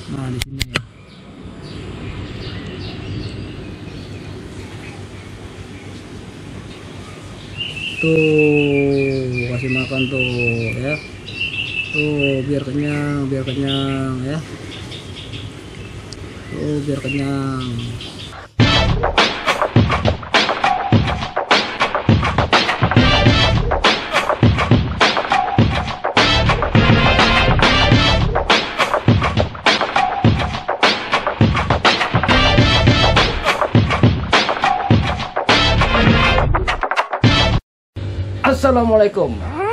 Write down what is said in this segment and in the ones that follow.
Nah di sini ya. Tuh kasih makan tuh ya. Tuh biar kenyang ya. Tuh biar kenyang. Assalamualaikum.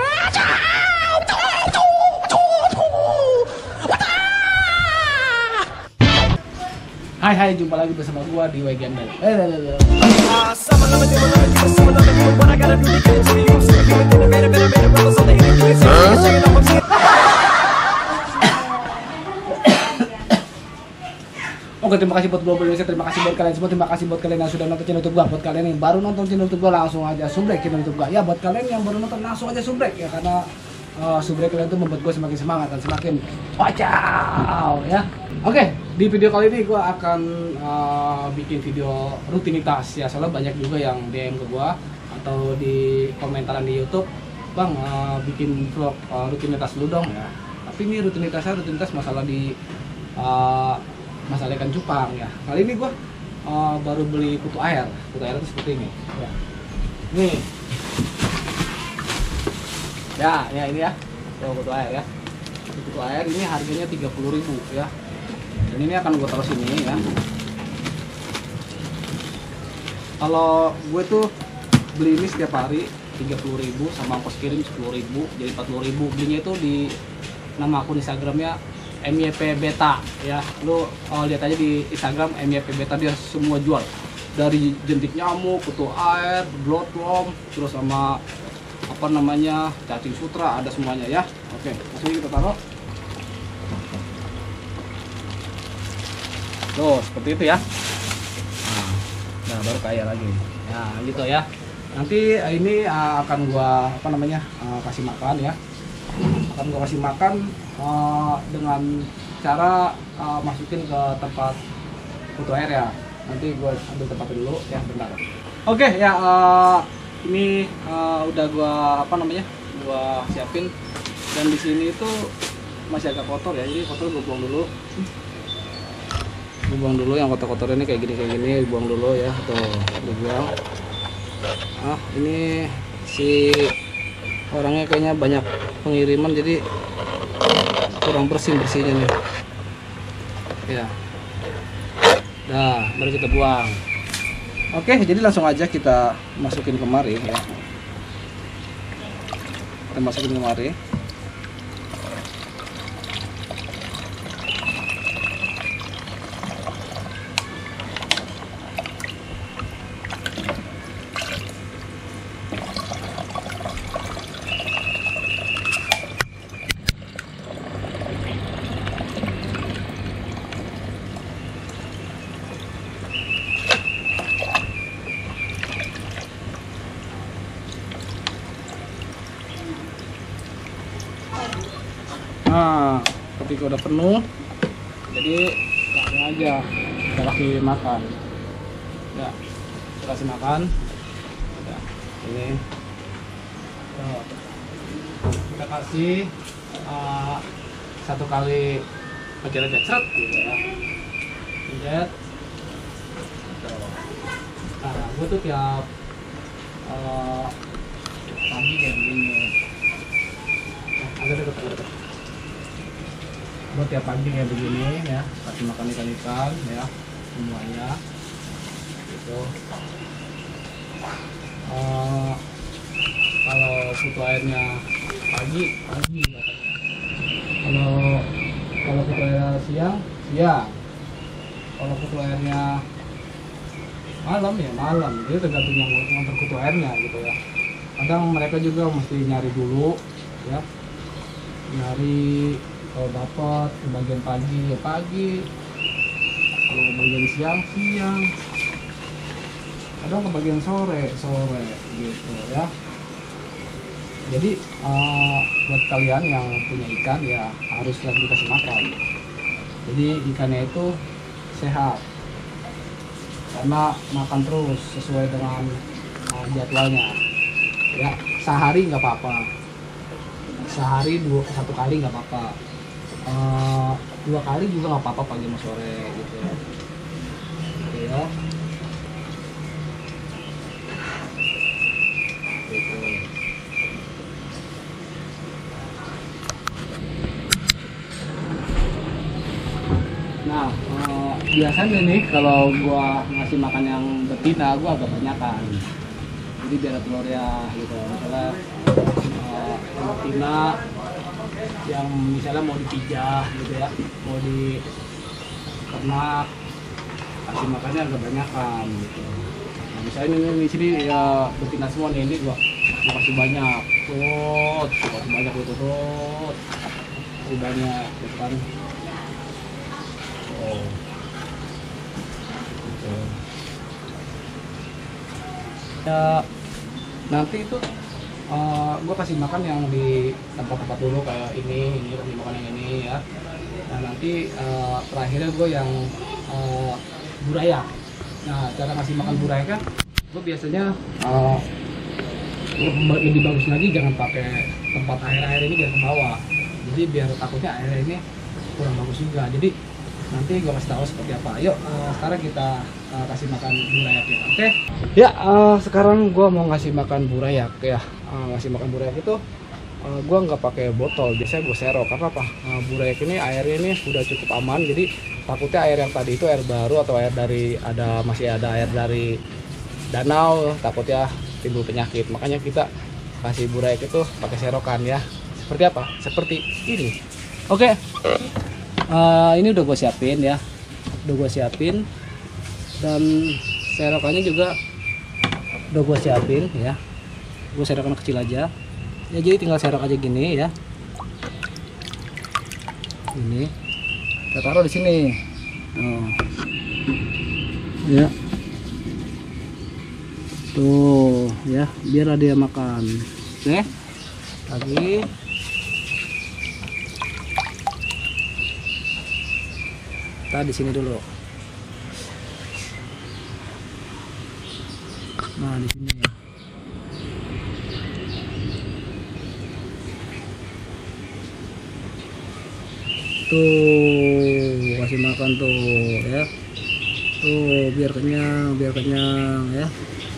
Hai, jumpa lagi bersama gua di Weekend. Oke, terima kasih buat Global Indonesia, terima kasih buat kalian semua, terima kasih buat kalian yang sudah nonton channel YouTube gua. Buat kalian yang baru nonton channel YouTube gua, langsung aja subrek channel YouTube gua. Ya, buat kalian yang baru nonton langsung aja subrek ya, karena subrek kalian itu membuat gua semakin semangat dan semakin wacau ya. Oke, di video kali ini gua akan bikin video rutinitas ya, soalnya banyak juga yang DM ke gua atau di komentaran di YouTube, "Bang, bikin vlog rutinitas lu dong ya." Tapi ini rutinitas masalah di masalah ikan cupang ya. Kali ini gua baru beli kutu air. Kutu air itu seperti ini ya. Nih. Ya ini ya. Tuh, kutu air ya. Kutu air ini harganya 30.000 ya. Dan ini akan gua taruh sini ya. Kalau gue tuh beli ini setiap hari 30.000 sama ongkos kirim 10.000, jadi 40.000. Belinya itu di nama akun Instagramnya MYP Beta ya. Lu lihat aja di Instagram MYP Beta, dia semua jual. Dari jentik nyamuk, kutu air, bloodworm, terus sama apa namanya, cacing sutra, ada semuanya ya. Oke, langsung kita taruh. Tuh, seperti itu ya. Nah, baru kaya lagi. Nah, gitu ya. Nanti ini akan gua apa namanya, kasih makan ya. Akan gua kasih makan dengan cara masukin ke tempat kutu air ya. Nanti gue ambil tempatnya dulu ya, bentar. Oke ya, ini udah gua apa namanya, gua siapin. Dan di sini itu masih agak kotor ya, jadi kotor gue buang dulu. Gue buang dulu yang kotor-kotor ini, kayak gini buang dulu ya. Tuh, gue buang. Ini si orangnya kayaknya banyak pengiriman, jadi kurang bersihnya nih ya. Nah, baru kita buang. Oke, jadi langsung aja kita masukin kemari ya. Kita masukin kemari. Nah, ketika udah penuh, jadi langsung aja kita kasih makan. Ya, kita kasih makan. Ya, ini. Tuh. Kita kasih satu kali pakai aja ceret gitu ya. Lihat. Nah, gue tuh tiap pagi kayak begini. Agak deket. Buat tiap pagi kayak begini ya, kasih makan ikan ya semuanya gitu. Kalau kutu airnya pagi katanya. Kalau kutu airnya siang. Kalau kutu airnya malam ya malam. Jadi tergantung yang nganter kutu airnya gitu ya. Kadang mereka juga mesti nyari dulu ya, nyari. Kalau dapat ke bagian pagi ya pagi, kalau ke bagian siang, kadang ke bagian sore gitu ya. Jadi buat kalian yang punya ikan ya harus lagi dikasih makan. Jadi ikannya itu sehat karena makan terus sesuai dengan jadwalnya ya. Sehari nggak apa-apa, sehari satu kali nggak apa-apa, 2 kali juga nggak apa-apa, pagi sama sore gitu ya. Oke ya gitu. Nah, biasanya nih kalau gua ngasih makan yang betina, gua agak banyakan. Jadi biar telurnya gitu. Misalnya yang betina yang misalnya mau dipijah gitu ya, mau di ternak, kasih makannya agak banyakan gitu. Nah, misalnya ini di sini ya betina semua nih, ini gua kasih banyak. Tuh, kasih banyak gitu tuh. Kasih banyak gitu kan. Oh, gitu. Ya nanti itu gue kasih makan yang di tempat-tempat dulu kayak ini kasih makan yang ini ya. Nah nanti terakhirnya gue yang burayak. Nah cara ngasih makan burayak kan gue biasanya lebih bagus lagi jangan pakai tempat air ini biar ke bawah. Jadi biar takutnya air ini kurang bagus juga. Jadi nanti gue kasih tahu seperti apa. Yuk sekarang kita kasih makan burayak ya. Oke. Ya sekarang gue mau ngasih makan burayak ya. Ngasih makan burayak itu gue nggak pakai botol, biasanya gue serok. Karena apa? Burayak ini airnya ini sudah cukup aman. Jadi takutnya air yang tadi itu air baru atau air dari masih ada air dari danau, takutnya timbul penyakit. Makanya kita kasih burayak itu pakai serokan ya. Seperti apa? Seperti ini. Oke. Ini udah gue siapin ya, dan serokannya juga udah gue siapin ya. Gue serokan kecil aja ya, jadi tinggal serok aja gini ya. Ini kita taruh di sini ya, tuh ya, biar dia makan. Oke, lagi kita di sini dulu. Nah di sini ya. Tuh kasih makan tuh ya. Tuh biar kenyang ya.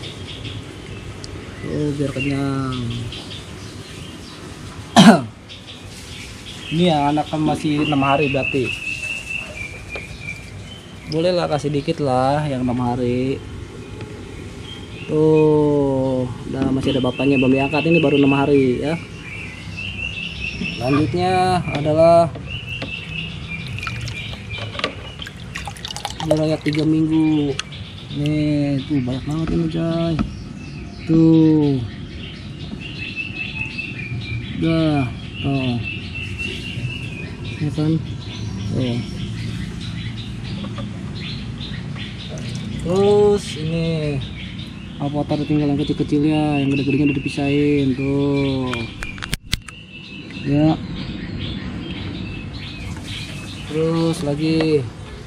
Tuh biar kenyang. Ini ya anak kan masih 6 hari berarti. Boleh lah kasih dikit lah yang 6 hari. Tuh udah masih ada bapaknya belum diangkat, ini baru 6 hari ya. Selanjutnya adalah burayak 3 minggu. Nih tuh banyak banget ini coy. Tuh udah tuh ya kan. Tuh terus ini avatar tinggal yang kecil-kecilnya, yang gede-gedenya udah dipisahin tuh ya. Terus lagi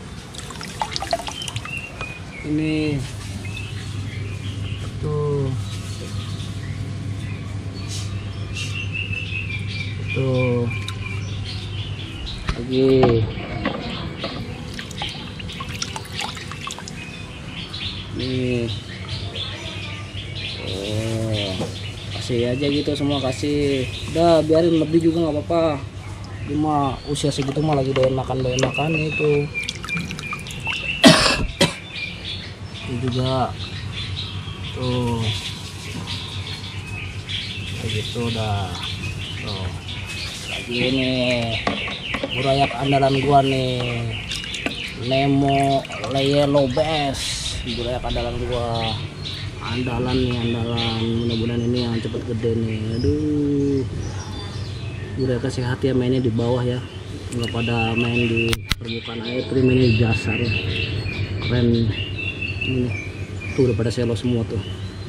ini tuh lagi nih. Kasih aja gitu semua, kasih. Udah biarin lebih juga nggak apa-apa. Cuma usia segitu mah lagi doyan makan itu. Ini juga tuh kayak gitu udah. Tuh lagi ini burayak andalan gua nih, Nemo Yellow Bass. Burayak andalan gua, andalan, mudah-mudahan ini yang cepet gede nih. Aduh, burayak sehat ya, mainnya di bawah ya, nggak pada main di permukaan air, tapi mainnya di dasar ya. Keren ini tuh, udah pada selo semua tuh.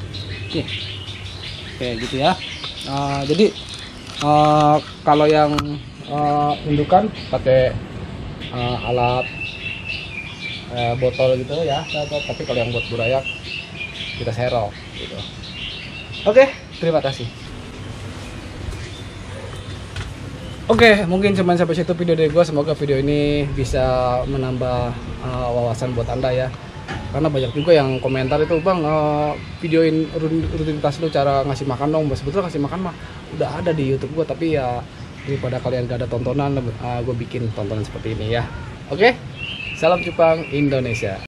Oke gitu ya. Jadi kalau yang indukan pakai alat botol gitu ya. Tapi kalau yang buat burayak kita serok gitu. Oke, terima kasih. Oke, mungkin cuman sampai situ video dari gue. Semoga video ini bisa menambah wawasan buat anda ya. Karena banyak juga yang komentar itu, bang, videoin rutinitas lu cara ngasih makan dong. Sebetulnya ngasih makan mah udah ada di YouTube gue, tapi ya daripada kalian gak ada tontonan, gue bikin tontonan seperti ini ya. Oke, salam Jepang Indonesia.